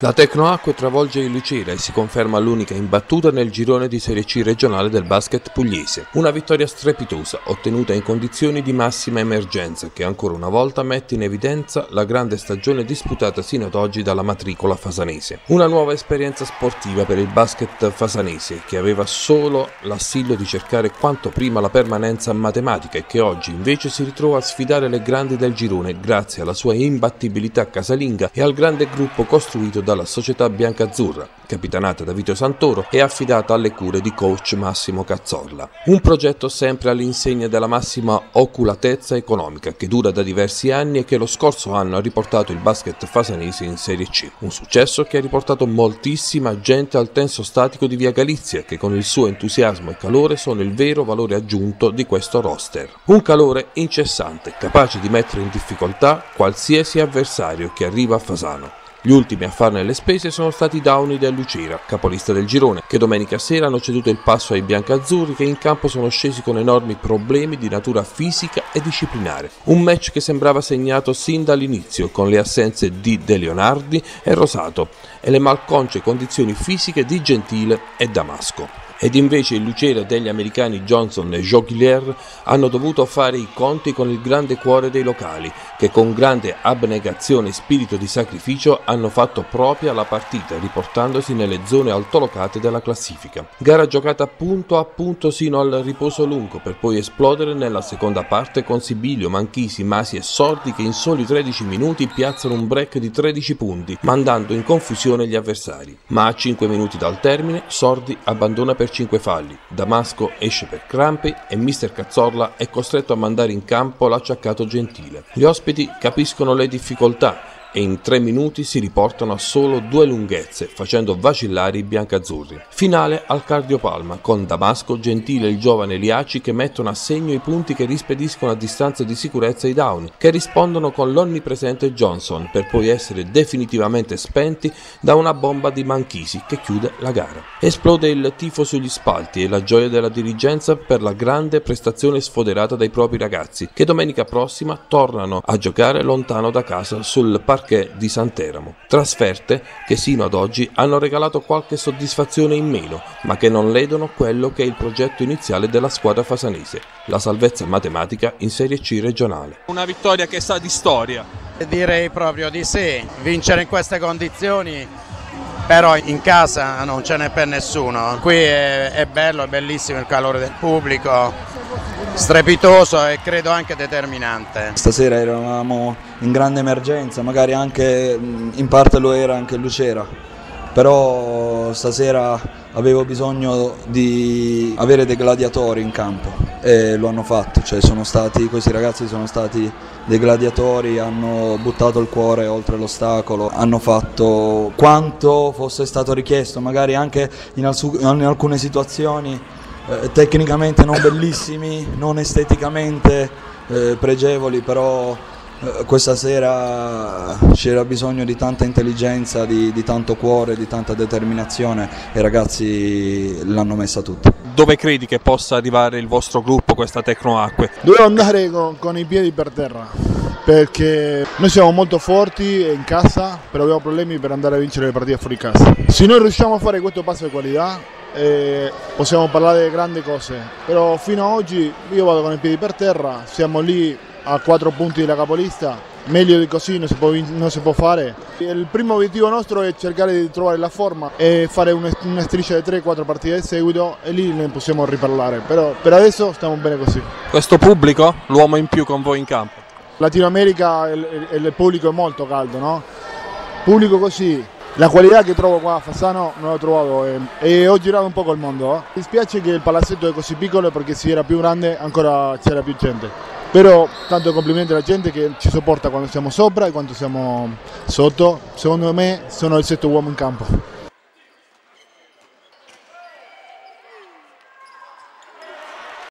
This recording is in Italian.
La Tecnoacque travolge il Lucera e si conferma l'unica imbattuta nel girone di Serie C regionale del basket pugliese. Una vittoria strepitosa, ottenuta in condizioni di massima emergenza, che ancora una volta mette in evidenza la grande stagione disputata sino ad oggi dalla matricola fasanese. Una nuova esperienza sportiva per il basket fasanese, che aveva solo l'assillo di cercare quanto prima la permanenza matematica e che oggi invece si ritrova a sfidare le grandi del girone grazie alla sua imbattibilità casalinga e al grande gruppo costruito dalla società biancazzurra, capitanata da Vito Santoro e affidata alle cure di coach Massimo Cazzorla. Un progetto sempre all'insegna della massima oculatezza economica che dura da diversi anni e che lo scorso anno ha riportato il basket fasanese in Serie C. Un successo che ha riportato moltissima gente al tenso statico di Via Galizia, che con il suo entusiasmo e calore sono il vero valore aggiunto di questo roster. Un calore incessante, capace di mettere in difficoltà qualsiasi avversario che arriva a Fasano. Gli ultimi a farne le spese sono stati i Downy del Lucera, capolista del girone, che domenica sera hanno ceduto il passo ai biancazzurri che in campo sono scesi con enormi problemi di natura fisica e disciplinare. Un match che sembrava segnato sin dall'inizio, con le assenze di De Leonardi e Rosato e le malconce condizioni fisiche di Gentile e Damasco. Ed invece il Lucera degli americani Johnson e Joguilier hanno dovuto fare i conti con il grande cuore dei locali, che con grande abnegazione e spirito di sacrificio hanno fatto propria la partita, riportandosi nelle zone altolocate della classifica. Gara giocata punto a punto sino al riposo lungo, per poi esplodere nella seconda parte con Sibilio, Manchisi, Masi e Sordi che in soli 13 minuti piazzano un break di 13 punti, mandando in confusione gli avversari. Ma a 5 minuti dal termine, Sordi abbandona per 5 falli, Damasco esce per crampi e mister Cazzorla è costretto a mandare in campo l'acciaccato Gentile. Gli ospiti capiscono le difficoltà e in 3 minuti si riportano a solo 2 lunghezze, facendo vacillare i biancazzurri. Finale al cardiopalma, con Damasco, Gentile e il giovane Liaci che mettono a segno i punti che rispediscono a distanza di sicurezza i Downy, che rispondono con l'onnipresente Johnson, per poi essere definitivamente spenti da una bomba di Manchisi che chiude la gara. Esplode il tifo sugli spalti e la gioia della dirigenza per la grande prestazione sfoderata dai propri ragazzi, che domenica prossima tornano a giocare lontano da casa sul parquet di Santeramo. Trasferte che sino ad oggi hanno regalato qualche soddisfazione in meno, ma che non ledono quello che è il progetto iniziale della squadra fasanese, la salvezza matematica in Serie C regionale. Una vittoria che sa di storia. Direi proprio di sì, vincere in queste condizioni, però in casa non ce n'è per nessuno. Qui è bello, è bellissimo il calore del pubblico, strepitoso e credo anche determinante. Stasera eravamo in grande emergenza, magari anche in parte lo era anche il Lucera, però stasera avevo bisogno di avere dei gladiatori in campo e lo hanno fatto, cioè questi ragazzi sono stati dei gladiatori, hanno buttato il cuore oltre l'ostacolo, hanno fatto quanto fosse stato richiesto, magari anche in alcune situazioni tecnicamente non bellissimi, non esteticamente pregevoli, però questa sera c'era bisogno di tanta intelligenza, di tanto cuore, di tanta determinazione e i ragazzi l'hanno messa tutta. Dove credi che possa arrivare il vostro gruppo, questa Tecnoacque? Dobbiamo andare con i piedi per terra, perché noi siamo molto forti in casa, però abbiamo problemi per andare a vincere le partite fuori casa. Se noi riusciamo a fare questo passo di qualità, possiamo parlare di grandi cose, però fino ad oggi io vado con i piedi per terra, siamo lì a 4 punti della capolista, meglio di così non si può fare. Il primo obiettivo nostro è cercare di trovare la forma e fare una striscia di 3-4 partite di seguito e lì ne possiamo riparlare, però per adesso stiamo bene così. Questo pubblico, l'uomo in più con voi in campo? Latino America il pubblico è molto caldo, no? Pubblico così. La qualità che trovo qua a Fasano non l'ho trovato e ho girato un po' col mondo. Mi dispiace che il palazzetto è così piccolo perché se era più grande ancora c'era più gente. Però tanto complimenti alla gente che ci sopporta quando siamo sopra e quando siamo sotto. Secondo me sono il 7º uomo in campo.